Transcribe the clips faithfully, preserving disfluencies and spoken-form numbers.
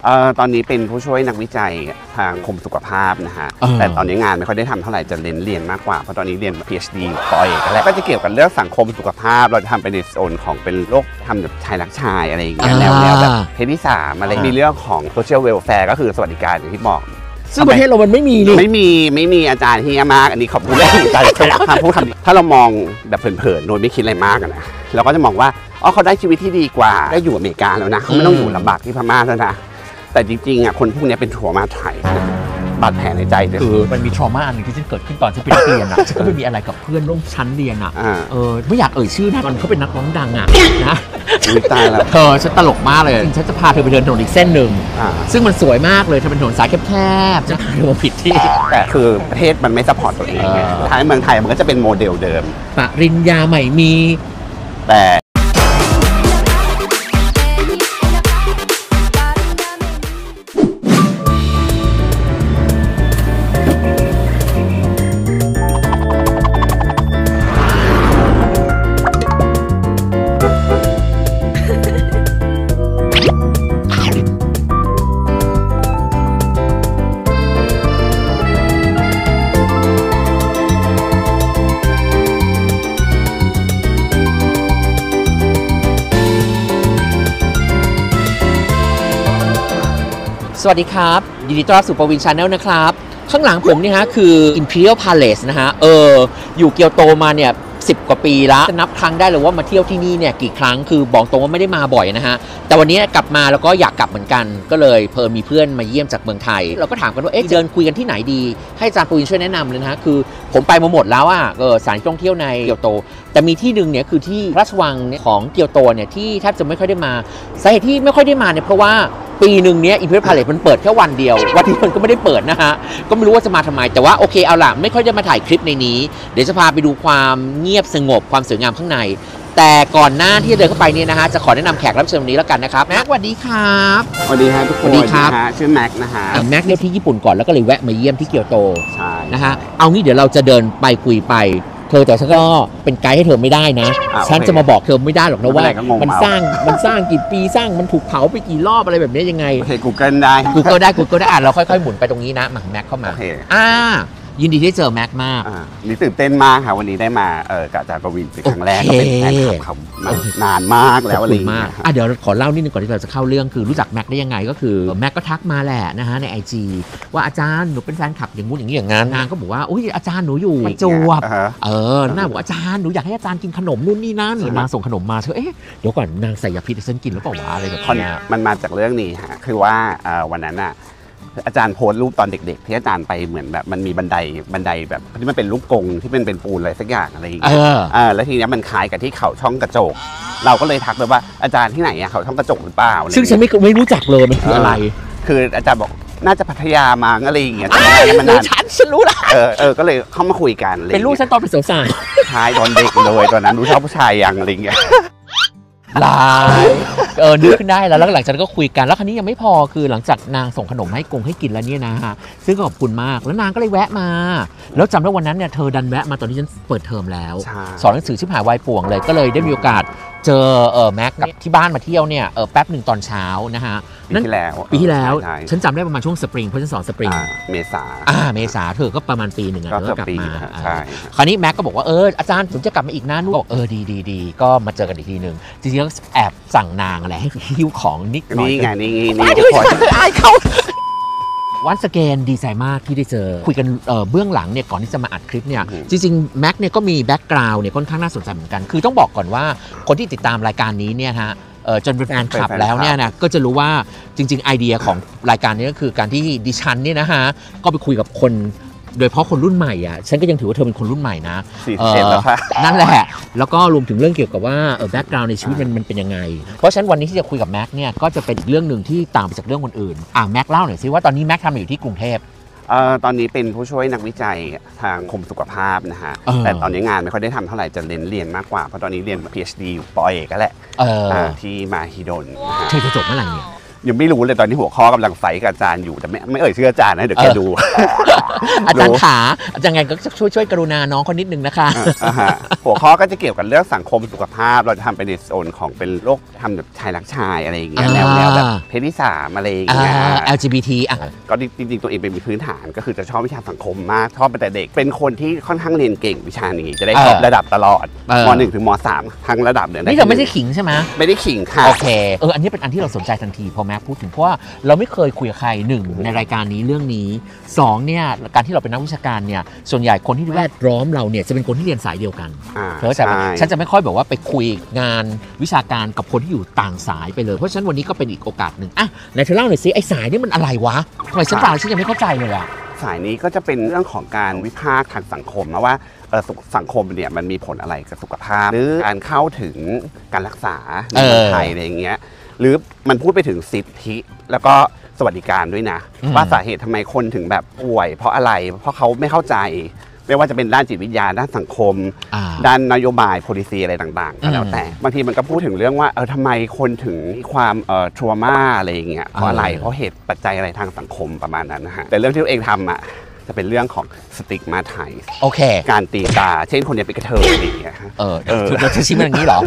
เอ่อตอนนี้เป็นผู้ช่วยนักวิจัยทางกรมสุขภาพนะฮะแต่ตอนนี้งานไม่ค่อยได้ทำเท่าไหร่จะเรียนเรียนมากกว่าเพราะตอนนี้เรียน พี เอช ดี ปอเอกแล้วก็จะเกี่ยวกับเรื่องสังคมสุขภาพเราจะทำไปในโซนของเป็นโรคทำแบบชายรักชายอะไรอย่างเงี้ยแนวแนวแบบเพศที่สามอะไรมีเรื่องของ social welfare ก็คือสวัสดิการอย่างที่บอกซึ่งประเทศเรามันไม่มีนี่ไม่มีไม่มีอาจารย์ที่มากอันนี้ขอบคุณเลยอาจารย์ทำพูดคำถ้าเรามองแบบเผินๆโดยไม่คิดอะไรมากนะเราก็จะมองว่าอ๋อเขาได้ชีวิตที่ดีกว่าได้อยู่อเมริกาแล้วนะเขาไม่ต้องอยู่ลำบากที่พม่าแล้วนะแต่จริงๆอ่ะคนพวกนี้เป็นถั่วมาไทยบาดแผลในใจเลยคือมันมีทรมาอันหนึ่งที่ฉันเกิดขึ้นตอนฉันเป็นนักเรียนอ่ะฉันก็ไปมีอะไรกับเพื่อนร่วมชั้นเรียนอ่ะเออไม่อยากเอ่ยชื่อนะมันเขาเป็นนักร้องดังอ่ะนะตายแล้วเธอฉันตลกมากเลยฉันจะพาเธอไปเดินถนนอีกเส้นหนึ่งซึ่งมันสวยมากเลยถ้าเป็นถนนสายแคบๆจะพาเธอมาผิดที่แต่คือประเทศมันไม่ซัพพอร์ตตัวเองไงท้ายเมืองไทยมันก็จะเป็นโมเดลเดิมปริญญาใหม่มีแต่สวัสดีครับยินดีต้อนรับสู่ปวิน Channel นะครับข้างหลังผมนี่ฮะคือ Imperial Palace นะฮะเอออยู่เกียวโตมาเนี่ยสิบกว่าปีแล้วจะนับครั้งได้เลยว่ามาเที่ยวที่นี่เนี่ยกี่ครั้งคือบอกตรงว่าไม่ได้มาบ่อยนะฮะแต่วันนี้กลับมาแล้วก็อยากกลับเหมือนกันก็เลยเพิ่มมีเพื่อนมาเยี่ยมจากเมืองไทยเราก็ถามกันว่าเอ๊ะเดินคุยกันที่ไหนดีให้อาจารย์ปวินช่วยแนะนำเลยนะฮะคือผมไปมาหมดแล้วอ่ะเออสถานที่ท่องเที่ยวในเกียวโตแต่มีที่หนึ่งเนี่ยคือที่ราชวังของเกียวโตเนี่ยที่แทบจะไม่ค่อยได้มาสาเหตุที่ไม่ค่อยได้มาเนี่ยเพราะว่าปีหนึ่งเนี้ยอิมพีเรียลพาเลซมันเปิดแค่วันเดียววันที่มันก็ไม่ได้เปิดนะฮะก็ไม่รู้ว่าจะมาทำไมแต่ว่าโอเคเอาล่ะไม่ค่อยได้มาถ่ายคลิปในนี้เดี๋ยวจะพาไปดูความเงียบสงบความสวยงามข้างในแต่ก่อนหน้าที่จะเดินเข้าไปเนี่ยนะฮะจะขอแนะนำแขกรับเชิญวันนี้แล้วกันนะครับแม็กสวัสดีครับสวัสดีครับทุกคนสวัสดีครับชื่อแม็กนะฮะแม็กเนี่ยที่ญี่ปุ่นก่อนแล้วก็เลยแวะมาเยี่ยมที่เกียวโตใช่นะฮะเอางี้เดี๋ยวเราจะเดินไปคุยไปเธอแต่ฉันก็เป็นไกด์ให้เธอไม่ได้นะฉันจะมาบอกเธอไม่ได้หรอกนะว่ามันสร้างมันสร้างกี่ปีสร้างมันถูกเผาไปกี่รอบอะไรแบบนี้ยังไงโอเค Google ได้ Google ได้ Google ได้อ่ะเราค่อยๆหมุนไปตรงนี้นะมาแม็กเข้ามาอ่ายินดีที่เจอแม็กมากนี่ตื่นเต้นมากค่ะวันนี้ได้มาเออกับอาจารย์ปวินเป็นครั้งแรกก็เป็นแฟนคลับเขานานมากแล้วอะไรอย่างเงี้ยอ่ะเดี๋ยวขอเล่านิดนึงก่อนที่เราจะเข้าเรื่องคือรู้จักแม็กได้ยังไงก็คือแม็กก็ทักมาแหละนะฮะใน ไอ จี ว่าอาจารย์หนูเป็นแฟนคลับอย่างงู้นอย่างนี้อย่างนั้นนางก็บอกว่าอุ้ยอาจารย์หนูอยู่ประจวบเออน่าบอกอาจารย์หนูอยากให้อาจารย์กินขนมนู่นนี่นั่นนางส่งขนมมาเธอเอ๊ะเดี๋ยวก่อนนางใส่ยาพิษให้ฉันกินหรือเปล่าวะอะไรแบบนี้มันมาจากเรื่องนี้ฮะคือว่าวันนั้นอะอาจารย์โพสต์รูปตอนเด็กๆที่อาจารย์ไปเหมือนแบบมันมีบันไดบันไดแบบที่มันเป็นรูปกงที่เป็นเป็นปูนอะไรสักอย่างอะไรอย่างเงี้ยอ่าแล้วทีนี้มันคล้ายกับที่เขาช่องกระจกเราก็เลยทักไปว่าอาจารย์ที่ไหนอะเขาช่องกระจกหรือเปล่าซึ่งฉันไม่ไม่รู้จักเลยมันคืออะไรคืออาจารย์บอกน่าจะพัทยามาอะไรอย่างเงี้ยมันนานฉันฉันรู้ละเออเออก็เลยเข้ามาคุยกันเป็นลูกฉันตอนเป็นสาวๆชายตอนเด็กเลยตอนนั้นรู้ชอบผู้ชายยังอะไรอย่างเงี้ยลายเออนึกขึ้นได้แล้วแล้วหลังจากนั้นก็คุยกันแล้วคราวนี้ยังไม่พอคือหลังจากนางส่งขนมให้กงให้กินแล้วเนี่ยนะฮะซึ่งขอบคุณมากแล้วนางก็เลยแวะมาแล้วจำได้วันนั้นเนี่ยเธอดันแวะมาตอนที่ฉันเปิดเทอมแล้วสอนหนังสือชิบหายวายป่วงเลยก็เลยได้มีโอกาสเจอเออแม็กกับที่บ้านมาเที่ยวเนี่ยเออแป๊บหนึ่งตอนเช้านะฮะปีที่แล้วปีที่แล้วฉันจำได้ประมาณช่วงสปริงเพราะฉันสอนสปริงเมษาอ่าเมษาเธอก็ประมาณปีหนึ่งอะเธอกลับมาคราวนี้แม็กก็บอกว่าเอออาจารย์ผมจะกลับมาอีกนะนุ๊กบอกเออดีดีดีก็มาเจอกันอีกทีหนึ่งจริงๆแล้วแอบสั่งนางอะไรให้หิ้วของนิดหน่อยนี่ไงนี่นี่ทุกคนอายเขาวันสเกนดีใจมากที่ได้เจอคุยกันเบื้องหลังเนี่ยก่อนที่จะมาอัดคลิปเนี่ยจริงๆแม็กเนี่ยก็มีแบ็กกราวด์เนี่ยค่อนข้างน่าสนใจเหมือนกันคือต้องบอกก่อนว่าคนที่ติดตามรายการนี้เนี่ยฮะจนเป็นแฟนคลับแล้วเนี่ยนะก็จะรู้ว่าจริงๆไอเดียของรายการนี้ก็คือการที่ดิฉันเนี่ยนะฮะก็ไปคุยกับคนโดยเฉพาะคนรุ่นใหม่อ่ะฉันก็ยังถือว่าเธอเป็นคนรุ่นใหม่นะสี่สิบเอ็ดแล้วค่ะนั่นแหละแล้วก็รวมถึงเรื่องเกี่ยวกับว่าเออแบ็กกราวด์ในชีวิตมันมันเป็นยังไงเพราะฉะนั้นวันนี้ที่จะคุยกับแม็กเนี่ยก็จะเป็นอีกเรื่องหนึ่งที่ต่างไปจากเรื่องคนอื่นอ่ะแม็กเล่าหน่อยสิว่าตอนนี้แม็กทำอยู่ที่กรุงเทพเอ่อตอนนี้เป็นผู้ช่วยนักวิจัยทางกรมสุขภาพนะฮะแต่ตอนนี้งานไม่ค่อยได้ทำเท่าไหร่จะเรียนเรียนมากกว่าเพราะตอนนี้เรียน พี เอช ดี ปอเอกแล้วแหละที่มาฮิดนเธอจะจบเมื่อไหร่เนี่ยยังไม่รู้เลยตอนนี้หัวข้อกำลังไฟกับอาจารย์อยู่แต่ไม่ไม่เอ่ยชื่ออาจารย์นะเดี๋ยวแกดูอาจารย์ขาอาจารย์ไงก็ช่วยช่วยกรุณาน้องคนนิดนึงนะคะหัวข้อก็จะเกี่ยวกับเรื่องสังคมสุขภาพเราจะทำเป็นในโซนของเป็นโรคทำแบบชายรักชายอะไรอย่างเงี้ยแนวแนวแบบเพศที่สามอะไรอย่างเงี้ยแอล จี บี ที อ่ะก็จริงๆตัวเองเป็นมีพื้นฐานก็คือจะชอบวิชาสังคมมากชอบตั้งแต่เด็กเป็นคนที่ค่อนข้างเรียนเก่งวิชานี้จะได้ครบระดับตลอดม.หนึ่ง ถึงม.สาม ทั้งระดับเนี่ยนี่เราไม่ใช่ขิงใช่ไหมไม่ได้ขิงค่ะโอเคเอออันนี้เป็นอันที่เราสนใจทันทีพอแม็กพูดถึงเพราะว่าเราไม่เคยคุยกับใครหนึ่งในรายการนี้เรื่องนี้สองเนี่ยการที่เราเป็นนักวิชาการเนี่ยส่วนใหญ่คนที่แวดล้อมเราเนี่ยจะเป็นคนที่เรียนสายเดียวกันเพราะฉะนั้นฉันจะไม่ค่อยแบบว่าไปคุยงานวิชาการกับคนที่อยู่ต่างสายไปเลยเพราะฉะนั้นวันนี้ก็เป็นอีกโอกาสหนึ่งอ่ะไหนเธอเล่าหน่อยสิไอ้สายนี่มันอะไรวะทำไมฉันฟังฉันยังไม่เข้าใจเลยอ่ะสายนี้ก็จะเป็นเรื่องของการวิพากษ์ทางสังคมนะว่าสังคมเนี่ยมันมีผลอะไรกับสุขภาพหรือการเข้าถึงการรักษาในเมืองไทยอะไรอย่างเงี้ยหรือมันพูดไปถึงสิทธิแล้วก็สวัสดิการด้วยนะว่าสาเหตุทำไมคนถึงแบบป่วยเพราะอะไรเพราะเขาไม่เข้าใจไม่ว่าจะเป็นด้านจิตวิทยาด้านสังคมด้านนโยบาย policy อะไรต่างๆก็แล้วแต่บางทีมันก็พูดถึงเรื่องว่าเออทำไมคนถึงมีความเอ่อ trauma อะไรอย่างเงี้ยเพราะอะไรเพราะเหตุปัจจัยอะไรทางสังคมประมาณนั้นนะฮะแต่เรื่องที่ตัวเองทำอ่ะจะเป็นเรื่องของสติกมาไทยโอเคการตีตาเช่นคนนี้เป็นกระเทยอะไรอย่างเงี้ยเออเออเราจะชี้มันอย่างนี้เหรอ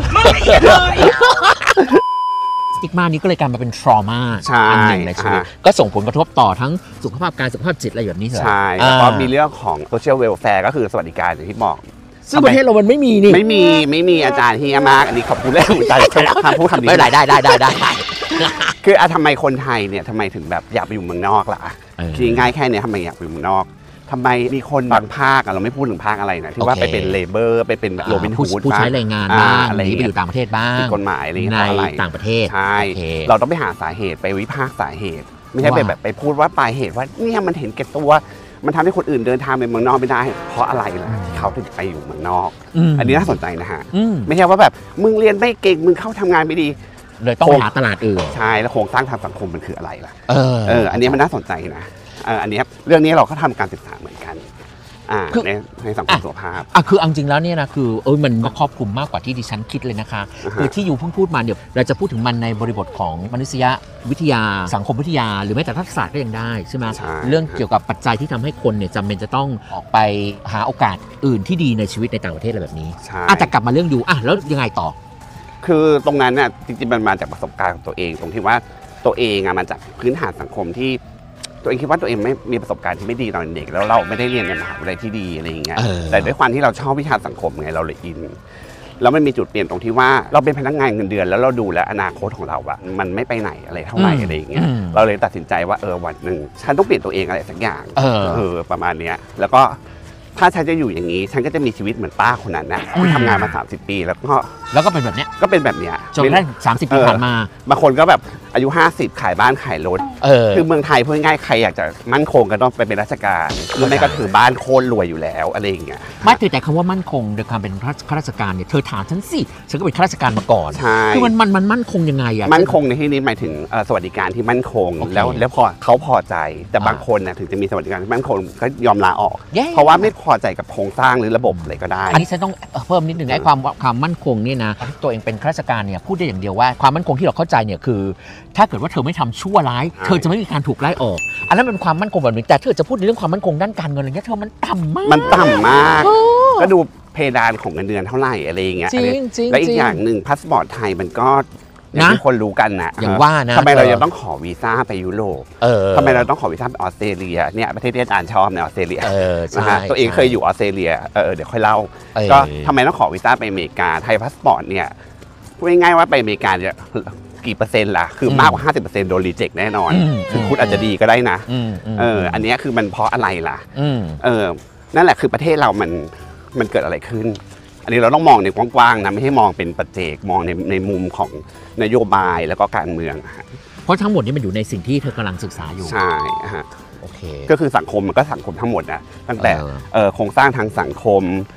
สติกมานี้ก็เลยกลายมาเป็น trauma อันหนึ่งในชีวิตก็ส่งผลกระทบต่อทั้งสุขภาพกายสุขภาพจิตอะไรแบบนี้เหรอใช่แล้วก็มีเรื่องของ social welfare ก็คือสวัสดิการอย่างที่บอกซึ่งประเทศเรามันไม่มีนี่ไม่มีไม่มีอาจารย์เฮียมากอันนี้ขอบคุณเลยอาจารย์คำพูดคำนี้ได้ได้ได้ได้ได้คืออะทำไมคนไทยเนี่ยทำไมถึงแบบอยากไปอยู่เมืองนอกล่ะคือง่ายแค่นี้ทำไมอยากไปอยู่เมืองนอกทำไมมีคนบางภาคเราไม่พูดถึงภาคอะไรนะที่ว่าไปเป็นเลเบอร์ไปเป็นแบบโรบินฮูดผู้ใช้แรงงานบ้างอะไรไปอยู่ต่างประเทศบ้างผิดกฎหมายอะไรในต่างประเทศใช่เราต้องไปหาสาเหตุไปวิพากษ์สาเหตุไม่ใช่ไปแบบไปพูดว่าปลายเหตุว่าเนี่ยมันเห็นแก่ตัวมันทำให้คนอื่นเดินทางไปเมืองนอกไม่ได้เพราะอะไรล่ะเขาถึงไปอยู่เมืองนอกอันนี้น่าสนใจนะฮะไม่ใช่ว่าแบบมึงเรียนไม่เก่งมึงเข้าทำงานไม่ดีเลยต้องหาตลาดอื่นใช่แล้วโครงสร้างทางสังคมมันคืออะไรล่ะเอออันนี้มันน่าสนใจนะอันนี้เรื่องนี้เราก็ทำการศึกษาเหมือนกันในในสังคมสุขภาพอ่ะคือจริงแล้วเนี่ยนะคือเออมันก็ครอบคลุมมากกว่าที่ดิฉันคิดเลยนะคะคือที่อยู่เพิ่งพูดมาเดี๋ยวเราจะพูดถึงมันในบริบทของมนุษยวิทยาสังคมวิทยาหรือแม้แต่ทักษะก็ยังได้ใช่ไหมเรื่องเกี่ยวกับปัจจัยที่ทำให้คนเนี่ยจำเป็นจะต้องออกไปหาโอกาสอื่นที่ดีในชีวิตในต่างประเทศอะไรแบบนี้อาจจะกลับมาเรื่องดูอ่ะแล้วยังไงต่อคือตรงนั้นเนี่ยจริงๆมันมาจากประสบการณ์ของตัวเองตรงที่ว่าตัวเองอะมาจากพื้นฐานสังคมที่ตัวเองคิดว่าตัวเองไม่มีประสบการณ์ที่ไม่ดีตอนเด็กแล้วเราไม่ได้เรียนในมหาวิทยาลัยที่ดีอะไรอย่างเงี้ยแต่ด้วยความที่เราชอบวิชาสังคมไงเราเลยอินแล้วมันมีจุดเปลี่ยนตรงที่ว่าเราเป็นพนักงานเงินเดือนแล้วเราดูแลอนาคตของเราอะมันไม่ไปไหนอะไรเท่าไหร่อะไรอย่างเงี้ยเราเลยตัดสินใจว่าเออวันหนึ่งฉันต้องเปลี่ยนตัวเองอะไรสักอย่างเออประมาณเนี้ยแล้วก็ถ้าฉันจะอยู่อย่างนี้ฉันก็จะมีชีวิตเหมือนป้าคนนั้นนะที่ทำงานมาสามสิบปีแล้วก็แล้วก็เป็นแบบเนี้ยก็เป็นแบบเนี้ยจนได้สามสิบปีผ่านมาบางคนก็แบบอายุห้าสิบขายบ้านขายรถคือเมืองไทยพูดง่ายใครอยากจะมั่นคงก็ต้องไปเป็นราชการหรือไม่ก็ถือบ้านโค่นรวยอยู่แล้วอะไรอย่างเงี้ยไม่แต่คำว่ามั่นคงโดยความเป็นข้าราชการเนี่ยเธอถามฉันสิฉันก็เป็นข้าราชการมาก่อนคือมันมันมันมั่นคงยังไงอะมั่นคงในที่นี้หมายถึงสวัสดิการที่มั่นคงแล้วแล้วพอเขาพอใจแต่บางคนนะถึงจะมีสวัสดิการที่มั่นคงก็ยอมลาออกเพราะว่าไม่พอใจกับโครงสร้างหรือระบบอะไรก็ได้อันนี้ฉันต้องเพิ่มนิดนึงไอ้ความความมั่นคงเนี่ยนะตัวเองเป็นข้าราชการเนี่ยพูดได้อย่างเดียวว่าความมั่นคงที่เราเข้าใจเนี่ยคือถ้าเกิดว่าเธอไม่ทำชั่วร้ายเธอจะไม่มีการถูกไล่ออกอันนั้นเป็นความมั่นคงแบบนึงแต่เธอจะพูดในเรื่องความมั่นคงด้านการเงินอะไรเงี้ยเธอมันต่ำมากมันต่ำมากก็ดูเพดานของเงินเดือนเท่าไหร่อะไรอย่างเงี้ยและอีกอย่างหนึ่งพาสปอร์ตไทยมันก็อย่างที่คนรู้กันนะอย่างว่านะทำไมเรายังต้องขอวีซ่าไปยุโรปทำไมเราต้องขอวีซ่าไปออสเตรเลียเนี่ยประเทศที่อาจารย์ชอบในออสเตรเลียนะฮะตัวเองเคยอยู่ออสเตรเลียเออเดี๋ยวค่อยเล่าก็ทำไมต้องขอวีซ่าไปอเมริกาไทยพาสปอร์ตเนี่ยพูดง่ายๆว่าไปอเมริกาเนี่ยกี่เปอร์เซ็นต์ล่ะคือมากกว่า ห้าสิบเปอร์เซ็นต์ โดนรีเจ็คแน่นอนคือคุณอาจจะดีก็ได้นะเอออันนี้คือมันเพราะอะไรล่ะเออนั่นแหละคือประเทศเรามันมันเกิดอะไรขึ้นอันนี้เราต้องมองในกว้างๆนะไม่ให้มองเป็นปัจเจกมองในในมุมของนโยบายแล้วก็การเมืองเพราะทั้งหมดนี้มันอยู่ในสิ่งที่เธอกำลังศึกษาอยู่ใช่ฮะโอเคก็คือสังคมมันก็สังคมทั้งหมดนะตั้งแต่โครงสร้างทางสังคม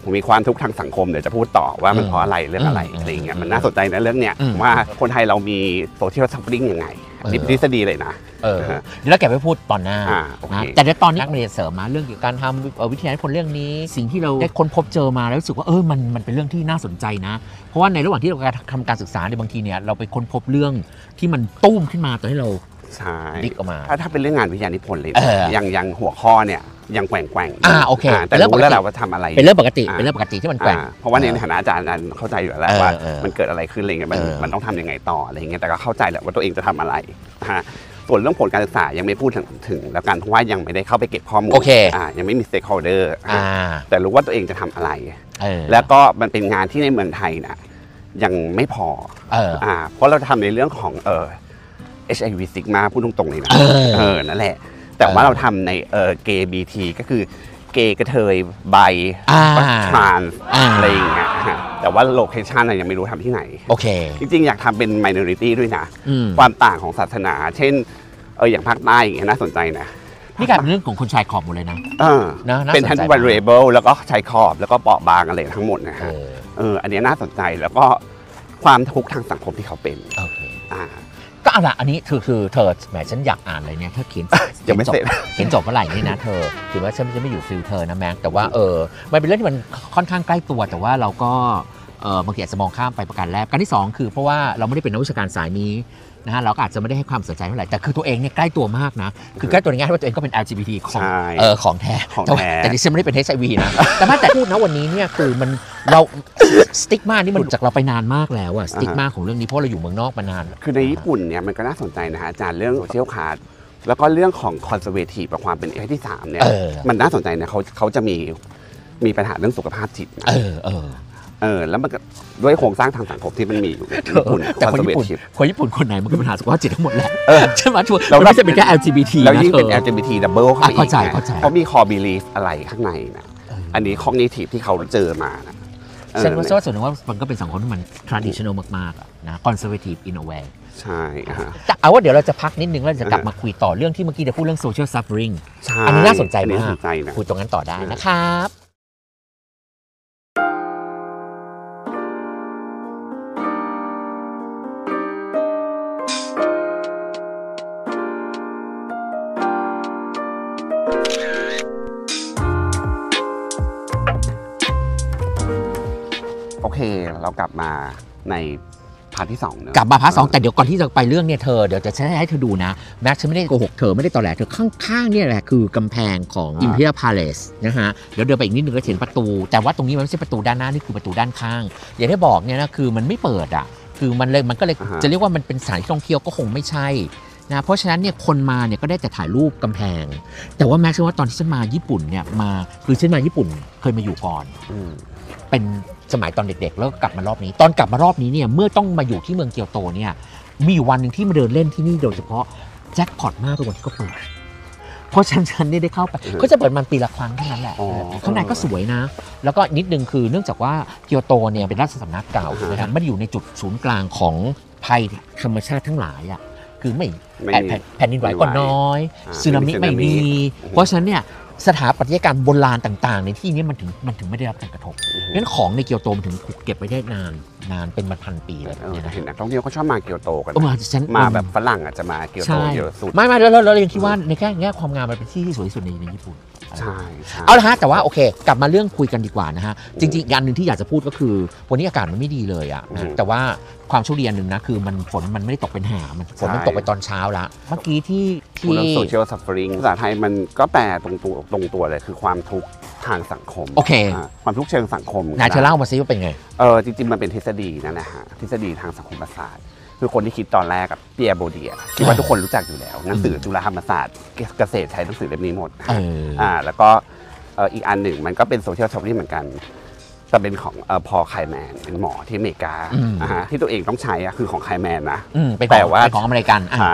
มีความทุกข์ทางสังคมเดี๋ยวจะพูดต่อว่ามันเพราะอะไรเรื่องอะไรอะไรอย่างเงี้ยมันน่าสนใจนะเรื่องเนี้ยว่าคนไทยเรามีโซเชียลซัฟเฟอริงยังไงนี่ทฤษฎีเลยนะเออเดี๋ยวเราแกไปพูดตอนหน้านะแต่ในตอนนี้นักเรียนเสริมมาเรื่องเกี่ยวกับการทำวิทยานิพนธ์เรื่องนี้สิ่งที่เราได้ค้นพบเจอมาแล้วรู้สึกว่าเออมันมันเป็นเรื่องที่น่าสนใจนะเพราะว่าในระหว่างที่เราทำการศึกษาในบางทีเนี่ยเราไปค้นพบเรื่องที่มันตุ้มขึ้นมาตอนที่เราใช่ดิกออกมาถ้าถ้าเป็นเรื่องงานวิทยานิพนธ์เลยอย่างอย่างหัวข้อเนี่ยยังแกว่งแกว่งอ่าโอเคแต่รู้แล้วแหละว่าทำอะไรเป็นเรื่องปกติเป็นเรื่องปกติที่มันแกว่งเพราะว่าในฐานะอาจารย์เข้าใจอยู่แล้วว่ามันเกิดอะไรขึ้นอะไรเงี้ยมันมันต้องทำยังไงต่ออะไรเงี้ยแต่ก็เข้าใจแหละว่าตัวเองจะทำอะไรฮะส่วนเรื่องผลการศึกษายังไม่พูดถึงแล้วกันเพราะว่ายังไม่ได้เข้าไปเก็บข้อมูลยังไม่มี stakeholder แต่รู้ว่าตัวเองจะทำอะไรแล้วก็มันเป็นงานที่ในเมืองไทยนะยังไม่พอเพราะเราทำในเรื่องของเออ เอช ไอ วี Sigma พูดตรงๆเลยนะเออนั่นแหละแต่ว่าเราทำในเออเกย์ บี ที ก็คือเกย์กระเทยไบทรานส์อะไรอย่างเงี้ยแต่ว่าโลเคชันยังไม่รู้ทำที่ไหนโอเคจริงๆอยากทำเป็น minority ด้วยนะความต่างของศาสนาเช่นเอออย่างภาคใต้อย่างเงี้ยน่าสนใจนะนี่กลายเป็นเรื่องของคนชายขอบหมดเลยนะเออเป็นทั้ง vulnerable แล้วก็ชายขอบแล้วก็เปราะบางอะไรทั้งหมดนะฮะเอออันนี้น่าสนใจแล้วก็ความทุกข์ทางสังคมที่เขาเป็นโอเคอ่าก็เอาละอันนี้คือคือเธอแหมฉันอยากอ่านเลยเนี่ยถ้าเขียนยังไม่เสร็จเขียนจบเมื่อไหร่นี่นะเธอถือว่าฉันจะไม่อยู่ฟิลเธอนะแม็กแต่ว่าเออมันเป็นเรื่องที่มันค่อนข้างใกล้ตัวแต่ว่าเราก็เออบางทีอาจจะมองข้ามไปประการแรกการที่สองคือเพราะว่าเราไม่ได้เป็นนักวิชาการสายนี้นะฮะเราก็อาจจะไม่ได้ให้ความสนใจเท่าไหร่แต่คือตัวเองเนี่ยใกล้ตัวมากนะคือใกล้ตัวในแง่ว่าตัวเองก็เป็น แอล จี บี ที ของเออของแท้แต่ดิฉันไม่ได้เป็น เอช ไอ วี นะแต่แม้แต่พูดนะวันนี้เนี่ยคือมันเราสติ๊กมานี่มันจากเราไปนานมากแล้วอะสติ๊กมาของเรื่องนี้เพราะเราอยู่เมืองนอกมานานคือในญี่ปุ่นเนี่ยมันก็น่าสนใจนะฮะอาจารย์เรื่องโซเชียลคาร์ดแล้วก็เรื่องของคอนเซอร์เวทีฟกับความเป็นเพศที่สามเนี่ยมันน่าสนใจนะเขาเขาจะมีมีปัญหาเรื่องสุขภาพจิตเออเออเออแล้วมันก็ด้วยโครงสร้างทางสังคมที่มันมีอยู่ญี่ปุ่นแต่คนญี่ปุ่นคนญี่ปุ่นคนไหนมันก็ปัญหาสุขภาพจิตทั้งหมดแหละใช่ไหมชัวร์เราไม่ใช่เป็นแค่ แอล จี บี ทีแล้วยิ่งเป็น แอล จี บี ที double เข้าใจเข้าใจเขามี core belief อะไรข้างในนะอันนี้ cognitive ที่เขาเจอมานะฉันว่าส่วนหนึ่งว่ามันก็เป็นสังคมที่มัน traditional มากๆนะ conservative in a way ใช่แต่เอาว่าเดี๋ยวเราจะพักนิดนึงแล้วจะกลับมาคุยต่อเรื่องที่เมื่อกี้เดี๋ยวพูดเรื่อง social suffering อันนี้น่าสนใจมากคุยตรงนั้นต่อได้นะครับโอเคเรากลับมาในพาร์ทที่สองเนอะกลับมาพาร์ทสองแต่เดี๋ยวก่อนที่จะไปเรื่องเนี่ยเธอเดี๋ยวจะให้เธอดูนะแม็กซ์ฉันไม่ได้โกหกเธอไม่ได้ตอแหลเธอข้างๆเนี่ยแหละคือกำแพงของ Imperial Palace นะฮะเดี๋ยวเดินไปอีกนิดนึงก็เห็นประตูแต่ว่าตรงนี้มันไม่ใช่ประตูด้านหน้านี่คือประตูด้านข้างอย่างที่บอกเนี่ยนะคือมันไม่เปิดอ่ะคือมันเลยมันก็เลยจะเรียกว่ามันเป็นสถานที่ท่องเที่ยวก็คงไม่ใช่นะเพราะฉะนั้นเนี่ยคนมาเนี่ยก็ได้แต่ถ่ายรูปกำแพงแต่ว่าแม็กซ์ว่าตอนที่ฉันมาญี่ปุ่นเนี่ยมาคือฉันมาญี่ปุ่นเคยมาอยู่ก่อนเป็นสมัยตอนเด็กๆแล้วกลับมารอบนี้ตอนกลับมารอบนี้เนี่ยเมื่อต้องมาอยู่ที่เมืองเกียวโตเนี่ยมีอยู่วันหนึ่งที่มาเดินเล่นที่นี่โดยเฉพาะแจ็คพอตมากเป็นวันที่เขาเปิดเพราะฉันฉันนี่ได้เข้าไปเขาจะเปิดมันปีละครั้งเท่านั้นแหละข้างในก็สวยนะแล้วก็นิดนึงคือเนื่องจากว่าเกียวโตเนี่ยเป็นราชสำนักเก่านะครับไม่ได้อยู่ในจุดศูนย์กลางของภัยธรรมชาติทั้งหลายอ่ะคือไม่แผ่นดินไหวก็น้อยสึนามิไม่มีเพราะฉะนั้นเนี่ยสถาปัตยกรรมโบราณต่างๆในที่นี้มันถึงมันถึงไม่ได้รับการกระทบงั้นของในเกียวโตมันถึงถูกเก็บไว้ได้นานนานเป็นมาพันปีเลยเห็นนักท่องเที่ยวเขาชอบมาเกียวโตกันมาแบบฝรั่งอาจจะมาเกียวโตเยอะสุดไม่ไม่แล้วเรายังคิดว่าในแง่แง่ความงามมันเป็นที่ที่สวยที่สุดในในญี่ปุ่นใช่เอาละฮะแต่ว่าโอเคกลับมาเรื่องคุยกันดีกว่านะฮะจริงๆอย่างหนึ่งที่อยากจะพูดก็คือวันนี้อากาศมันไม่ดีเลยอ่ะแต่ว่าความโชคดีอันหนึ่งนะคือมันฝนมันไม่ได้ตกเป็นหามันฝนมันตกไปตอนเช้าละเมื่อกี้ที่ที่โซเชียลซัฟเฟอริงภาษาไทยมันก็แปลตรงตัวตรงตัวเลยคือความทุกข์ทางสังคมโอเคความทุกข์เชิงสังคมนายเธอเล่ามาซิว่าเป็นไงเออจริงๆมันเป็นทฤษฎีนั่นแหละฮะทฤษฎีทางสังคมศาสตร์คือคนที่คิดตอนแรกกับเปียร์โบเดียคิดว่าทุกคนรู้จักอยู่แล้วหนังสือจุฬาธรรมศาสตร์เกษตรใช้หนังสือเล่มนี้หมดอ่าแล้วก็อีกอันหนึ่งมันก็เป็นโซเชียลซัฟเฟอริงเหมือนกันแต่เป็นของพอไคแมนเป็นหมอที่อเมริกาที่ตัวเองต้องใช้อะคือของไคแมนนะแต่ว่าของอเมริกันใช่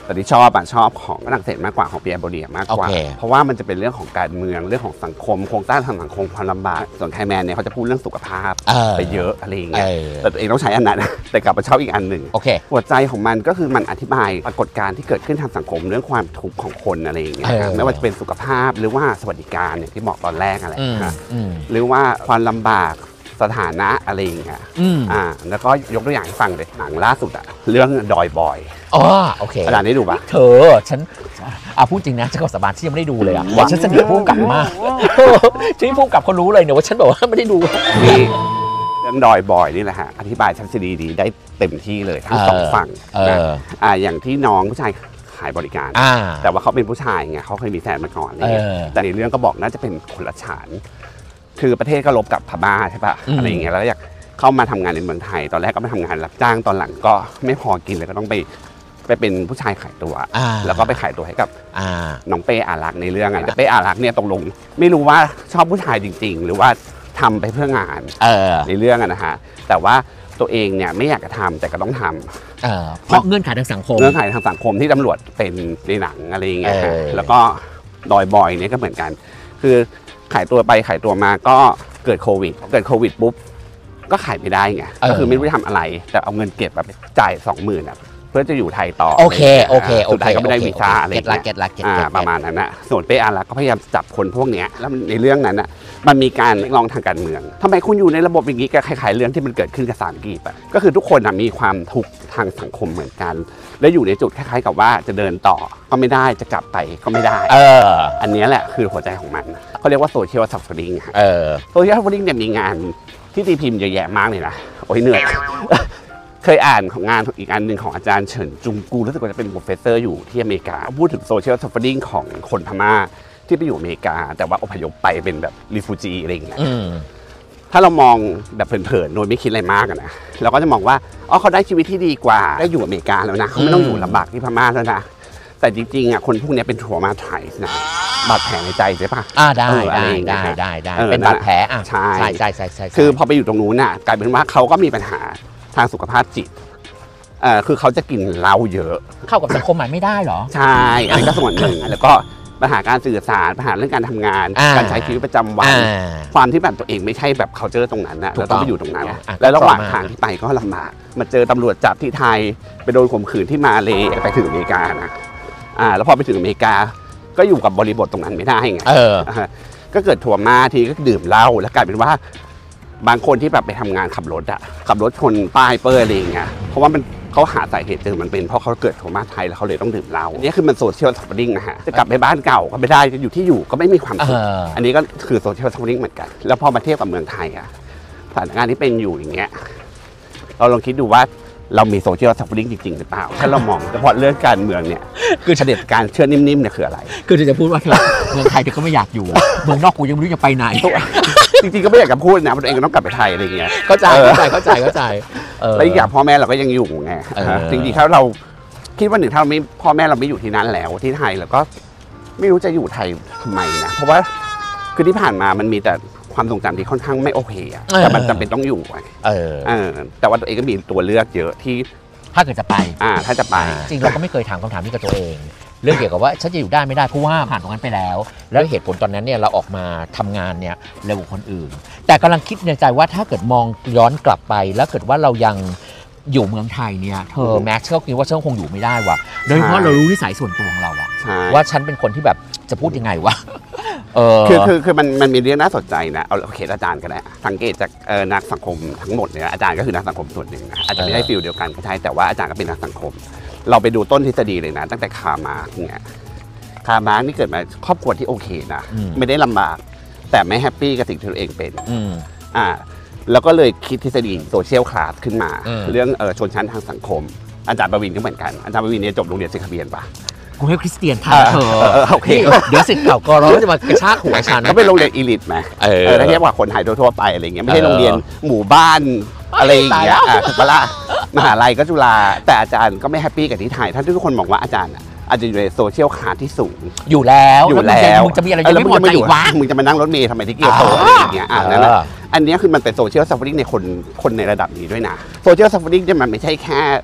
แต่ที่ชอบอะชอบของฝรั่งเศสมากกว่าของเปียโบเดียมากกว่า okay. เพราะว่ามันจะเป็นเรื่องของการเมืองเรื่องของสังคมโครงสร้างทางสังคมความลำบากส่วนไคแมนเนี่ยเขาจะพูดเรื่องสุขภาพไปเยอะอะไรอย่างเงี้ยแต่ตัวเองต้องใช้อันนั้นแต่กลับมาชอบอีกอันหนึ่ง okay. หัวใจของมันก็คือมันอธิบายปรากฏการณ์ที่เกิดขึ้นทางสังคมเรื่องความทุกข์ของคนอะไรอย่างเงี้ยไม่ว่าจะเป็นสุขภาพหรือว่าสวัสดิการอย่างที่บอกตอนแรกอะไรนะหรือว่าความลำบากสถานะอะไรอย่างเงี้ยอ่าแล้วก็ยกตัวอย่างให้ฟังเลยหนังล่าสุดอะเรื่องดอยบอยอ๋อโอเคอาจารย์ได้ดูปะเธอฉันอ่ะพูดจริงนะฉันกับสบานที่ยังไม่ได้ดูเลยอ่ะว่าฉันสนิทผู้กำกับมากที่ผู้กำกับเขารู้เลยเนี่ยว่าฉันบอกว่าไม่ได้ดูนี่เรื่องดอยบอยนี่แหละฮะอธิบายชัดเจนดีได้เต็มที่เลยทั้งสองฝั่งนะอ่าอย่างที่น้องผู้ชายขายบริการแต่ว่าเขาเป็นผู้ชายไงเขาเคยมีแฟนมาก่อนเลยแต่ในเรื่องก็บอกน่าจะเป็นคนละฉานคือประเทศก็ลบกับพม่าใช่ปะอะไรอย่างเงี้ยแล้วอยากเข้ามาทำงานในเมืองไทยตอนแรกก็มาทำงานรับจ้างตอนหลังก็ไม่พอกินเลยก็ต้องไปไปเป็นผู้ชายขายตัวแล้วก็ไปขายตัวให้กับน้องเป้อารักษ์ในเรื่องไงแต่เป้อารักษ์เนี่ยตกลงไม่รู้ว่าชอบผู้ชายจริงๆหรือว่าทำไปเพื่องานในเรื่องนะฮะแต่ว่าตัวเองเนี่ยไม่อยากจะทำแต่ก็ต้องทำเพราะเงื่อนไขทางสังคมเงื่อนไขทางสังคมที่ตำรวจเป็นในหนังอะไรอย่างเงี้ยแล้วก็ดอยบอยเนี่ยก็เหมือนกันคือขายตัวไปขายตัวมาก็เกิดโควิดเกิดโควิดปุ๊บก็ขายไม่ได้ไงก็คือไม่รู้จะทำอะไรแต่เอาเงินเก็บแบบจ่ายสองหมื่นอ่ะเพื่อจะอยู่ไทยต่อโอเคโอเคสุดท้ายก็ไม่ได้วีซ่าอะไรเงี้ยเก็ตละเก็ตละประมาณนั้นนะส่วนเป้อารักษ์ก็พยายามจับคนพวกเนี้ยแล้วในเรื่องนั้นอ่ะมันมีการลองทางการเมืองทำไมคุณอยู่ในระบบอย่างนี้ก็คล้ายๆเรื่องที่มันเกิดขึ้นกับสามกีบอ่ะก็คือทุกคนมีความทุกข์ทางสังคมเหมือนกันและอยู่ในจุดคล้ายๆกับว่าจะเดินต่อก็ไม่ได้จะกลับไปก็ไม่ได้เอออันนี้แหละคือหัวใจของมันเขาเรียกว่าโซเชียลซัฟเฟอริงเออโซเชียลซัฟเฟอริงเนี่ยมีงานที่ตีพิมพ์เยอะแยะมากเลยนะโอ้ยเหนื่อยเคยอ่านของงานอีกอันหนึ่งของอาจารย์เฉินจุงกูรู้สึกว่าจะเป็นโปรเฟสเซอร์อยู่ที่อเมริกาพูดถึงโซเชียลซัฟเฟอริงของคนพม่าที่ไปอยู่อเมริกาแต่ว่าอพยพไปเป็นแบบรีฟูจีอะไรอย่างเงี้ยถ้าเรามองแบบเผินๆโดยไม่คิดอะไรมากนะเราก็จะมองว่าอ๋อเขาได้ชีวิตที่ดีกว่าได้อยู่อเมริกาแล้วนะเขาไม่ต้องอยู่ลำบากที่พม่าแล้วนะแต่จริงๆอ่ะคนพวกนี้เป็นทัวร์มาไทยนะบาดแผลในใจใช่ปะอ่าได้ได้ได้ได้ได้เป็นบาดแผลอ่ะใช่ใช่ใช่ใช่ใช่คือพอไปอยู่ตรงนู้นน่ะกลายเป็นว่าเขาก็มีปัญหาทางสุขภาพจิตเอ่อคือเขาจะกินเหล้าเยอะเข้ากับสังคมใหม่ไม่ได้หรอใช่อันนี้ก็ส่วนหนึ่งแล้วก็ปัญหาการสื่อสารปัญหาเรื่องการทำงานการใช้ชีวิตประจำวันความที่แบบตัวเองไม่ใช่แบบเขาเจอตรงนั้นนะเราต้องไปอยู่ตรงนั้นแล้วระหว่างทางที่ไปก็ลำบากมาเจอตำรวจจับที่ไทยไปโดนข่มขืนที่มาเลไปถึงอเมริกานะอ่าแล้วพอไปถึงอเมริกาก็อยู่กับบริบทตรงนั้นไม่ได้ไงก็เกิดทัวร์มาทีก็ดื่มเหล้าแล้วกลายเป็นว่าบางคนที่แบบไปทำงานขับรถอะขับรถชนป้ายเปอร์อะไรอย่างเงี้ยเพราะว่ามันเขาหาสาเหตุเจอมันเป็นเพราะเขาเกิดทัวร์มาไทยแล้วเขาเลยต้องดื่มเหล้านี่คือมันโซเชียลซัฟเฟอริงนะฮะจะกลับไปบ้านเก่าก็ไม่ได้จะอยู่ที่อยู่ก็ไม่มีความสุขอันนี้ก็คือโซเชียลซัฟเฟอริงเหมือนกันแล้วพอมาเทียบกับเมืองไทยอะสถานการณ์ที่เป็นอยู่อย่างเงี้ยเราลองคิดดูว่าเรามีโซเชียลซัฟเฟอริงจริงๆหรือเปล่าถ้าเรามองเฉพาะเรื่องการเมืองเนี่ยคือเผด็จการเชื่อนิ่มๆเนี่ยคืออะไรคือจะพูดว่าเมืองไทยเธอก็ไม่อยากอยู่เมืองนอกกูยังไม่รู้จะไปไหนจริงๆก็ไม่อยากจะพูดนะตัวเองก็ต้องกลับไปไทยอะไรเงี้ยเข้าใจเข้าใจเข้าใจเข้าใจแล้วอีกอย่างพ่อแม่เราก็ยังอยู่ไงจริงๆถ้าเราคิดว่าหนึ่งถ้าเราไม่พ่อแม่เราไม่อยู่ที่นั่นแล้วที่ไทยแล้วก็ไม่รู้จะอยู่ไทยทำไมนะเพราะว่าคือที่ผ่านมามันมีแต่ความทรงจำที่ค่อนข้างไม่โอเคอะแต่มันจำเป็นต้องอยู่เออแต่ว่าตัวเองก็มีตัวเลือกเยอะที่ถ้าเกิดจะไปอ่าถ้าจะไปจริงเราก็ไม่เคยถามคำถามนี้กับตัวเองเรื่องเกี่ยวกับว่าฉันจะอยู่ได้ไม่ได้เพราะว่าผ่านตรงนั้นไปแล้วแล้วเหตุผลตอนนั้นเนี่ยเราออกมาทำงานเนี่ยเร็วกว่าคนอื่นแต่กำลังคิดในใจว่าถ้าเกิดมองย้อนกลับไปแล้วเกิดว่าเรายังอยู่เมืองไทยเนี่ยเธอแม็กซ์ก็คิดว่าฉันคงอยู่ไม่ได้ว่ะโดยเฉพาะเรารู้นิสัยส่วนตัวของเราอะว่าฉันเป็นคนที่แบบจะพูดยังไงวะคือคือคือมันมันมีเรื่องน่าสนใจนะเอาเคสอาจารย์ก็ได้สังเกตจากนักสังคมทั้งหมดเนี่ยอาจารย์ก็คือนักสังคมส่วนหนึ่งนะอาจจะไม่ได้ฟิลเดียวกันก็ใช่แต่ว่าอาจารย์ก็เป็นนักสังคมเราไปดูต้นทฤษฎีเลยนะตั้งแต่คาร์มาร์กเนี่ยคาร์มาร์กนี่เกิดมาครอบครัวที่โอเคนะไม่ได้ลำบากแต่ไม่แฮปปี้กับสิ่งที่ตัวเองเป็นอ่าแล้วก็เลยคิดทฤษฎีโซเชียลคลาสขึ้นมาเรื่องชนชั้นทางสังคมอาจารย์ประวินก็เหมือนกันอาจารย์ประวินเนี่ยจบโรงเรียนศิลปาเบียนปะกูให้คริสเตียนทางเธอโอเคเดี๋ยวสิทธิ์เก่ากรอจะมากระชากหัวฉันก็เป็นโรงเรียนอีลิทไหมเออถ้าเทียบกับคนไทยทั่วไปอะไรเงี้ยไม่ใช่โรงเรียนหมู่บ้านอะไรอย่างเงี้ยถูกปะล่ะมหาลัยก็จุฬาแต่อาจารย์ก็ไม่แฮปปี้กับที่ไทยท่านทุกคนบอกว่าอาจารย์อาจจะอยู่ในโซเชียลคลาสที่สูงอยู่แล้วอยู่แล้วมึงจะมีอะไรยังไม่พอใจอีกวะมึงจะมานั่งรถเมล์ทำไมที่เกียวโตอะไรอย่างเงี้ยอ่านั่นแหละอันนี้คือมันเป็นโซเชียลซัฟเฟอริงในคนคนในระดับนี้ด้วยนะโซเชียลซัฟเฟอริงเนี่ยมันไม่ใช่แค่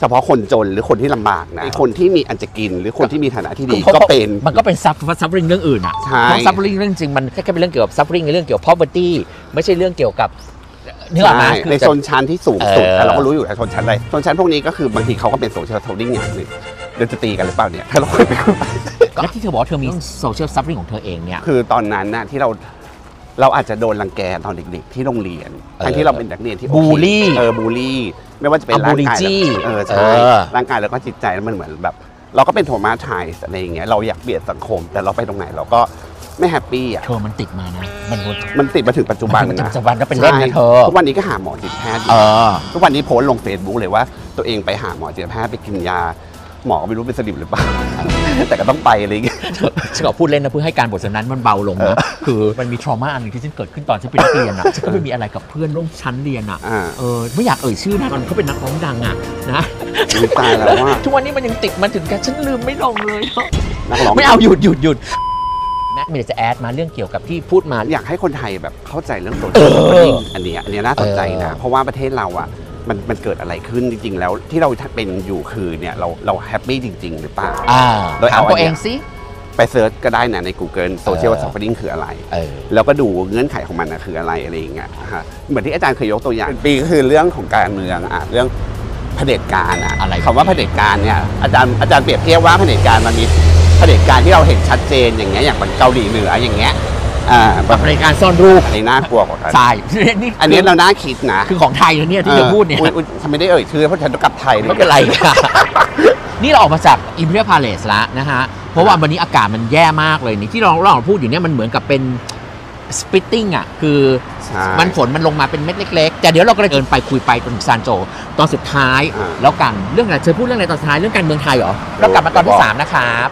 เฉพาะคนจนหรือคนที่ลำบากนะคนที่มีอันจะกินหรือคนที่มีฐานะที่ดีก็เป็นมันก็เป็นซับซับริงเรื่องอื่นอ่ะเพราะซับริงเรื่องจริงมันแค่เป็นเรื่องเกี่ยวกับซับริงเรื่องเกี่ยวกับ poverty ไม่ใช่เรื่องเกี่ยวกับเนื้อหาในชนชั้นที่สูงสุดเราก็รู้อยู่แล้วชนชั้นอะไรชนชั้นพวกนี้ก็คือบางทีเขาก็เป็นโซเชียลทัวริงอย่างหนึ่งเดินจะตีกันหรือเปล่าเนี่ยถ้าเราคุยไปคุยไปแล้วที่เธอบอกเธอมีโซเชียลซับริงของเธอเองเนี่ยคือตอนนั้นนะที่เราเราอาจจะโดนรังแกตอนเด็กๆที่โรงเรียนทั้งที่เราเป็นนักเรียนที่บูลลี่เออบูลลี่ไม่ว่าจะเป็นร่างกายเออใช่ร่างกายแล้วก็จิตใจแล้วมันเหมือนแบบเราก็เป็นโทมาไทส์อะไรอย่างเงี้ยเราอยากเบียดสังคมแต่เราไปตรงไหนเราก็ไม่แฮปปี้อ่ะเธอมันติดมานะมันมันติดมาถึงปัจจุบันนะปัจจุบันก็เป็นเล่นนะเธอทุกวันนี้ก็หาหมอจิตแพทย์ทุกวันนี้โพสต์ลง Facebook เลยว่าตัวเองไปหาหมอจิตแพทย์ไปกินยาหมอก็ไม่รู้เป็นสลิมหรือเปล่าแต่ก็ต้องไปอะไรอย่างเงี้ยฉันก็พูดเล่นนะเพื่อให้การบทสนทนามันเบาลงนะคือมันมีทรมาอันนึงที่ฉันเกิดขึ้นตอนฉันเป็นนักเรียนอ่ะฉันก็ไม่มีอะไรกับเพื่อนร่วมชั้นเรียนอ่ะเออไม่อยากเอ่ยชื่อนะตอนเขาเป็นนักร้องดังอ่ะนะตายแล้วว่าทุกวันนี้มันยังติดมาถึงแกฉันลืมไม่ลงเลยไม่เอาหยุดหยุดหยุดแม็กมีจะแอดมาเรื่องเกี่ยวกับที่พูดมาอยากให้คนไทยแบบเข้าใจเรื่องโซเชียลอันนี้อันนี้น่าสนใจนะเพราะว่าประเทศเราอ่ะมันมันเกิดอะไรขึ้นจริงๆแล้วที่เราเป็นอยู่คือเนี่ยเราเราแฮปปี้จริงๆหรือเปล่าโดยเอาตัวเองสิไปเซิร์ชก็ได้นะใน Google Social Suffering คืออะไรแล้วก็ดูเงื่อนไขของมันนะคืออะไรอะไรอย่างเงี้ยฮะเหมือนที่อาจารย์เคยยกตัวอย่างปีก็คือเรื่องของการเมืองอ่ะเรื่องเผด็จการอ่ะคำว่าเผด็จการเนี่ยอาจารย์อาจารย์เปรียบเทียบว่าเผด็จการมันมีเผด็จการที่เราเห็นชัดเจนอย่างเงี้ยอย่างเกาหลีเหนืออย่างเงี้ยอ่าแบบในการซ่อนรูปอันนี้น่ากลัวกว่ากันใช่อันนี้เราน่าคิดนะคือของไทยเนี่ยที่เธอพูดเนี่ยทำไมได้เอ่ยชื่อเพราะฉันต้องกลับไทยไม่เป็นไรค่ะนี่เราออกมาจาก Imperial Palace แล้วนะฮะเพราะว่าวันนี้อากาศมันแย่มากเลยนี่ที่เราเราพูดอยู่เนี่ยมันเหมือนกับเป็น splitting อ่ะคือมันฝนมันลงมาเป็นเม็ดเล็กๆแต่เดี๋ยวเราก็เดินไปคุยไปตรงซานโจตอนสุดท้ายแล้วกันเรื่องอะไรเธอพูดเรื่องอะไรตอนสุดท้ายเรื่องการเมืองไทยเหรอเรากลับมาตอนที่สามนะครับ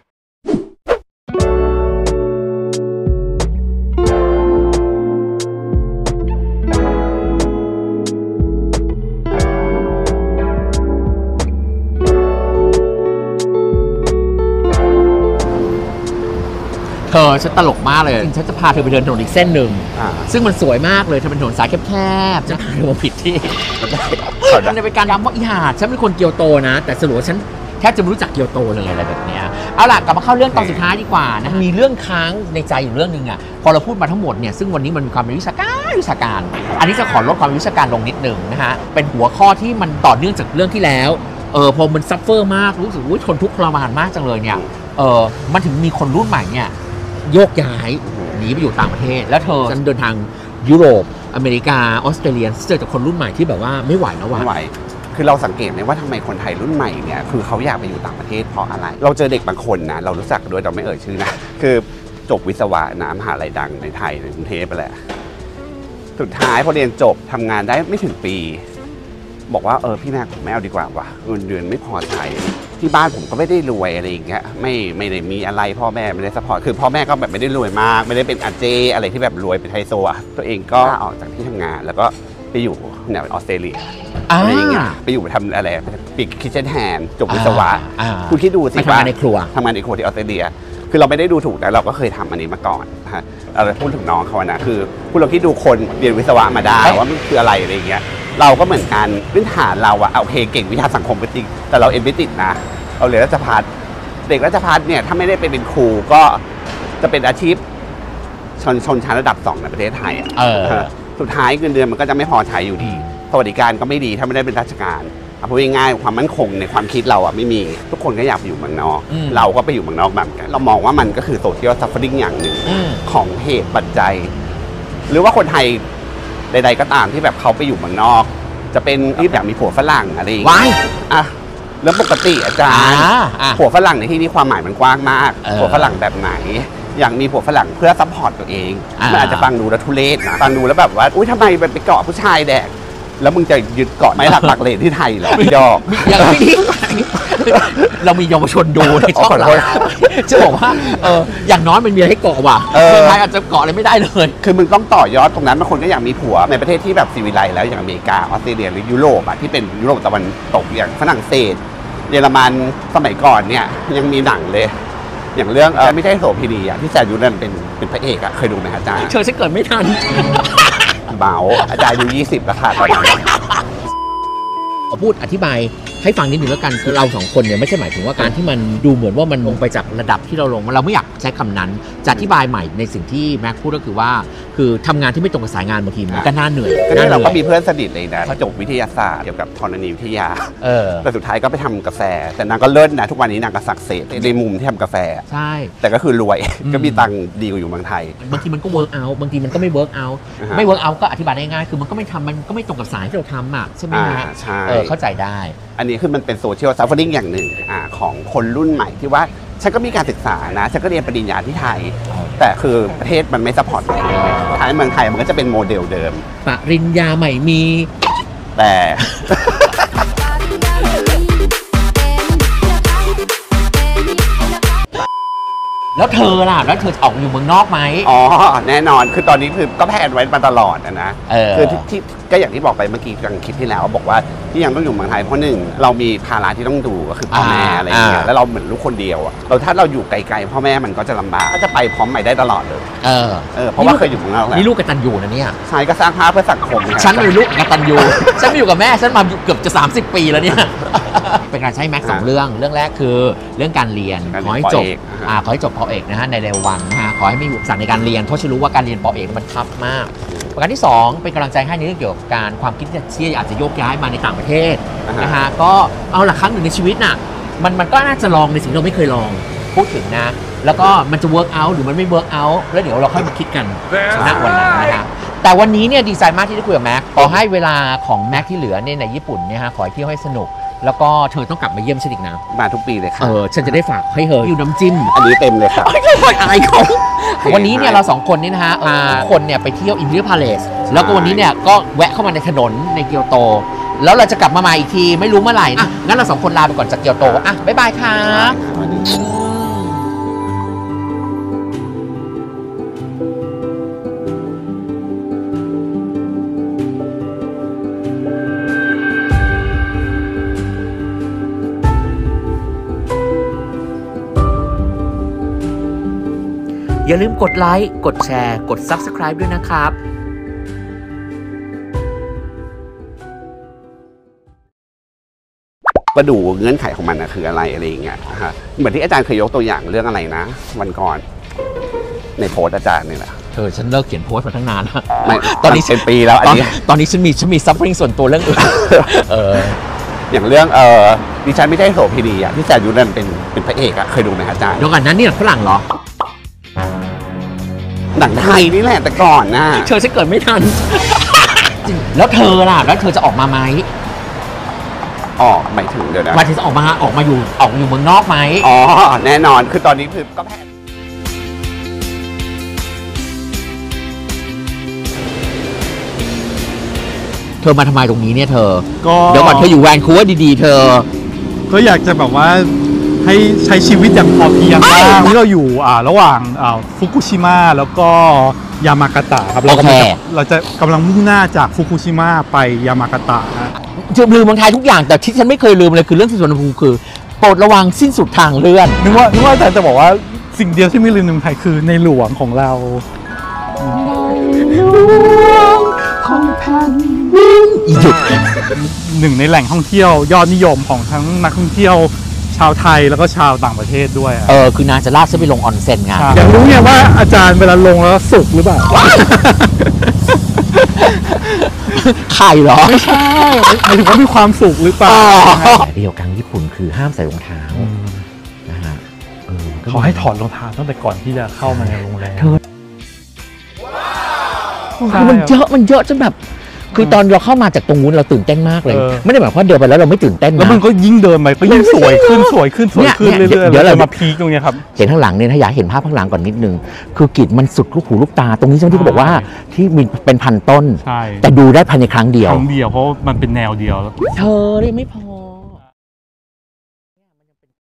เธอฉันตลกมากเลยฉันจะพาเธอไปเดินถนนอีกเส้นหนึ่งซึ่งมันสวยมากเลยเธอเป็นถนนสายแคบๆฉันพาเธอมาผิดที่มันจะเป็นการย้ำว่าอีหาฉันเป็นคนเกียวโตนะแต่สรุปฉันแทบจะไม่รู้จักเกียวโตเลยอะไรแบบนี้เอาล่ะกลับมาเข้าเรื่องตอนสุดท้ายดีกว่านะมีเรื่องค้างในใจอยู่เรื่องนึงอ่ะพอเราพูดมาทั้งหมดเนี่ยซึ่งวันนี้มันมีความเป็นวิชาการวิชาการอันนี้จะขอลดความเป็นวิชาการลงนิดนึงนะฮะเป็นหัวข้อที่มันต่อเนื่องจากเรื่องที่แล้วเออพอมันซัฟเฟอร์มากรู้สึกว่าทนทุกข์ทรมานมากจังเลยเนี่ยเออมันถึงมีคนรุ่นใหม่เนี่ยโยกย้ายหนีไปอยู่ต่างประเทศแล้วเธอฉันเดินทางยุโรปอเมริกาออสเตรเลียเจอจากคนรุ่นใหม่ที่แบบว่าไม่ไหวแล้วว่ะไม่ไหวคือเราสังเกตไหมว่าทำไมคนไทยรุ่นใหม่เนี่ยคือเขาอยากไปอยู่ต่างประเทศเพราะอะไรเราเจอเด็กบางคนนะเรารู้จักด้วยเราไม่เอ่ยชื่อนะคือจบวิศวะนะมหาลัยดังในไทยในกรุงเทพไปแหละสุดท้ายพอเรียนจบทำงานได้ไม่ถึงปีบอกว่าเออพี่แม่ผมไม่เอาดีกว่าว่ะเงินเดือนไม่พอใช้ที่บ้านผมก็ไม่ได้รวยอะไรอย่างเงี้ยไม่ไม่ได้มีอะไรพ่อแม่ไม่ได้ซัพพอร์ตคือพ่อแม่ก็แบบไม่ได้รวยมากไม่ได้เป็นอาเจอะไรที่แบบรวยเป็นไฮโซอ่ะตัวเองก็ออกจากที่ทำงานแล้วก็ไปอยู่เนี่ยออสเตรเลียอะไรอย่างเงี้ยไปอยู่ทำอะไรปิดคิทเช่นแฮนด์จบวิศวะคุณคิดดูสิว่าทำงานในครัวทำงานในครัวที่ออสเตรเลียคือเราไม่ได้ดูถูกแต่เราก็เคยทำอันนี้มาก่อนนะฮะเราพูดถึงน้องเขานะคือคุณเราคิดดูคนเรียนวิศวะมาได้ว่ามันคืออะไรอะไรอย่างเงี้ยเราก็เหมือนกันพื้นฐานเราอะโอเคเก่งวิชาสังคมก็จริงแต่เราเอ็นไม่ติดนะเราเรียนราชภัฏเด็กราชภัฏเนี่ยถ้าไม่ได้ไปเป็นครูก็จะเป็นอาชีพชนชนชั้นระดับสองในประเทศไทยอ่ะสุดท้ายเงินเดือนมันก็จะไม่พอใช้อยู่ดีสวัสดิการก็ไม่ดีถ้าไม่ได้เป็นราชการเอาพูดง่ายๆความมั่นคงในความคิดเราอ่ะไม่มีทุกคนก็อยากไปอยู่เมืองนอกเราก็ไปอยู่เมืองนอกแบบกันเรามองว่ามันก็คือโซเชียลซัฟเฟอริ่งอย่างหนึ่งของเหตุปัจจัยหรือว่าคนไทยใดๆก็ตามที่แบบเขาไปอยู่เมืองนอกจะเป็นที่แบบมีผัวฝรั่งอะไรอย่างเงี้ยอ่ะเรื่องปกติอาจารย์ผัวฝรั่งในที่นี้ความหมายมันกว้างมากผัวฝรั่งแบบไหนอย่างมีผัวฝรั่งเพื่อซัพพอร์ตตัวเองมันอาจจะฟังดูแล้วทุเรศนะฟังดูแล้วแบบว่าอุ้ยทำไมไปเกาะผู้ชายแดกแล้วมึงจะยึดเกาะไม้หลักหลักเลนที่ไทยเหรอพี่ดอกอย่างนี้เรามีเยาวชนดูในช่องเราจะบอกว่าเอออย่างน้อยมันมีให้เกาะว่ะเมืองไทยอาจจะเกาะอะไรไม่ได้เลยคือมึงต้องต่อยอดตรงนั้นบางคนก็อยากมีผัวในประเทศที่แบบซีวิไลซ์แล้วอย่างอเมริกาออสเตรเลียหรือยุโรปอ่ะที่เป็นยุโรปตะวันตกอย่างฝรั่งเศสเยอรมันสมัยก่อนเนี่ยยังมีหนังเลยอย่างเรื่องไม่ใช่โสเภณีอ่ะที่แซนยูนันเป็นเป็นพระเอกอ่ะเคยดูไหมอาจารย์เธอฉันเกิดไม่ทันเบาอาจารย์อายุยี่สิบแล้วค่ะตอนนั้นพูดอธิบายให้ฟังนิดนึงแล้วกันคือเราสองคนเนี่ยไม่ใช่หมายถึงว่าการที่มันดูเหมือนว่ามันลงไปจากระดับที่เราลงเราไม่อยากใช้คำนั้นจะอธิบายใหม่ในสิ่งที่แม็กพูดก็คือว่าคือทำงานที่ไม่ตรงกับสายงานบางทีมันก็น่าเหนื่อยก็เนี่ยเราก็มีเพื่อนสนิทเลยนะเขาจบวิทยาศาสตร์เกี่ยวกับธรณีวิทยาแต่สุดท้ายก็ไปทำกาแฟแต่นางก็เลิศนะทุกวันนี้นางก็สักเซสในมุมที่ทำกาแฟใช่แต่ก็คือรวยก็มีตังค์ดีกว่าอยู่เมืองไทยบางทีมันก็เวิร์กเอาบางทีมันก็ไม่เวิร์กเอาไม่เวิร์กเอาก็อธิบายง่ายๆคือมันก็ไม่ทำมันก็ไม่ตรงกับสายที่เราทำอ่ะใช่ไหมฮะใช่เข้าใจได้อันนี้คือมันเป็นโซเชียลซัฟเฟอริงอย่างหนึ่งอของคนรุ่นใหม่ที่ว่าฉันก็มีการศึกษานะฉันก็เรียนปริญญาที่ไทยแต่คือประเทศมันไม่ซัพพอร์ตท้ายเมืองไทยมันก็จะเป็นโมเดลเดิมปริญญาใหม่มีแต่แล้วเธอล่ะแล้วเธอออกอยู่เมืองนอกไหมอ๋อแน่นอนคือตอนนี้คือก็แพลนไว้มาตลอดนะคือที่ก็อย่างที่บอกไปเมื่อกี้กลางคลิปที่แล้วบอกว่าที่ยังต้องอยู่เมืองไทยเพราะหนึ่งเรามีภาระที่ต้องดูก็คือพ่อแม่อะไรอย่างเงี้ยแล้วเราเหมือนลูกคนเดียวอ่ะเราถ้าเราอยู่ไกลๆพ่อแม่มันก็จะลำบากก็จะไปพร้อมใหม่ได้ตลอดเลยเออเออเพราะว่าเคยอยู่เมืองนอกแล้วนี่ลูกกตัญญูนะเนี่ยใช่ก็สร้างภาพเพื่อสังคมฉันเป็นลูกกตัญญูฉันมาอยู่กับแม่ฉันมาเกือบจะสามสิบปีแล้วเนี่ยเป็นการใช้แม็กสองเรื่องเรื่องแรกคือเรื่องการเรียนขอให้จบอ่าขอให้จบปอเอกนะฮะในเร็ววันนะฮะขอให้ไม่มีอุปสรรคในการเรียนเพราะฉันรู้ว่าการเรียนปอเอกมันทับมากประการที่สองเป็นกำลังใจให้ในเรื่องเกี่ยวกับการความคิดที่อาจจะโยกย้ายมาในต่างประเทศนะฮะก็เอาละครั้งหนึ่งในชีวิตน่ะมันมันก็น่าจะลองในสิ่งที่เราไม่เคยลองพูดถึงนะแล้วก็มันจะ work out หรือมันไม่ work out แล้วเดี๋ยวเราค่อยมาคิดกันณวันนั้นนะฮะแต่วันนี้เนี่ยดีใจมากที่ได้คุยกับแม็กขอให้เวลาของแม็กที่เหลือเนี่ยในญี่ปุ่นเนี่ยฮะขอให้เที่ยวให้สนุกแล้วก็เธอต้องกลับมาเยี่ยมฉันอีกนะมาทุกปีเลยค่ะเออฉันจะได้ฝากให้เธออยู่น้ำจิ้มอันนี้เต็มเลยค่ะไม่ค่อยอายเขาวันนี้เนี่ยเราสองคนนี่นะฮะคนเนี่ยไปเที่ยวอิมพีเรียลพาเลสแล้วก็วันนี้เนี่ยก็แวะเข้ามาในถนนในเกียวโตแล้วเราจะกลับมาใหม่อีกทีไม่รู้เมื่อไหร่อ่ะงั้นเราสองคนลาไปก่อนจากเกียวโตอ่ะบ๊ายบายค่ะอย่าลืมกดไลค์กดแชร์กด ซับสไครบ์ ด้วยนะครับก็ดูเงื่อนไขของมันนะคืออะไรอะไรอย่างเงี้ยฮะเหมือนที่อาจารย์เคยยกตัวอย่างเรื่องอะไรนะวันก่อนในโพสต์อาจารย์นี่แหละเธอฉันเลิกเขียนโพสต์มาตั้งนานแล้วตอนนี้เป็นปีแล้วอันนี้ตอนนี้ฉันมีฉันมีซัฟเฟอริ่งส่วนตัวเรื่องอื่นเอออย่างเรื่องเออดิฉันไม่ใช่โสเภณีอ่ะที่แสนยุนันเป็นเป็นพระเอกอ่ะเคยดูไหมอาจารย์เดี๋ยวก่อนนั้นนี่หนังฝรั่งเหรอหนังไทยนี่แหละแต่ก่อนนะเธอฉันเกิดไม่ทันแล้วเธอล่ะแล้วเธอจะออกมาไหมออกหมายถึงเดี๋ยวนะหมายถึงออกมาออกมาอยู่ออกอยู่เมืองนอกไหมอ๋อแน่นอนคือตอนนี้คือก็แพทย์เธอมาทำไมตรงนี้เนี่ยเธอเดี๋ยวก่อนเธออยู่แวนคูเวอร์ดีๆเธอก็อยากจะแบบว่าให้ใช้ชีวิตอย่างพอเพียงบ้างที่เราอยู่อ่าระหว่างอ่าฟุกุชิมะแล้วก็ยามากาตะครับเราจะเราจะกำลังมุ่งหน้าจากฟุกุชิมะไปยามากาตะจะลืมเมืองไทยทุกอย่างแต่ที่ฉันไม่เคยลืมเลยคือเรื่องสุวรรณภูมิคือโปรดระวังสิ้นสุดทางเลื่อนนึกว่านึกว่าอาจารย์จะบอกว่าสิ่งเดียวที่ไม่ลืมในเมืองไทยคือในหลวงของเราในหลวงของแผ่นดินหยุดหนึ่งในแหล่งท่องเที่ยวยอดนิยมของทั้งนักท่องเที่ยวชาวไทยแล้วก็ชาวต่างประเทศด้วยเออคือนางจะลากฉันไปลงออนเซ็นไงอยากรู้ไงว่าอาจารย์เวลาลงแล้วสุกหรือเปล่าไข่เหรอไม่ใช่หมายถึงว่ามีความสุขหรือเปล่าเดียวกันญี่ปุ่นคือห้ามใส่รองเท้านะฮะเขาให้ถอดรองเท้าตั้งแต่ก่อนที่จะเข้ามาในโรงแรมคือมันเยอะมันเยอะจนแบบคือตอนเราเข้ามาจากตรงนู้นเราตื่นเต้นมากเลยไม่ได้หมายความว่าเดินไปแล้วเราไม่ตื่นเต้นนะแล้วมันก็ยิ่งเดินไปก็ยิ่งสวยขึ้นสวยขึ้นสวยขึ้นเรื่อยๆเดี๋ยวเรามาพีคตรงนี้ครับเห็นข้างหลังเนี่ยถ้าอยากเห็นภาพข้างหลังก่อนนิดนึงคือกิจมันสุดลูกหูลูกตาตรงนี้เจ้าที่เขาบอกว่าที่มีเป็นพันต้นแต่ดูได้ภายในครั้งเดียวครั้งเดียวเพราะมันเป็นแนวเดียวเธอได้ไม่พอ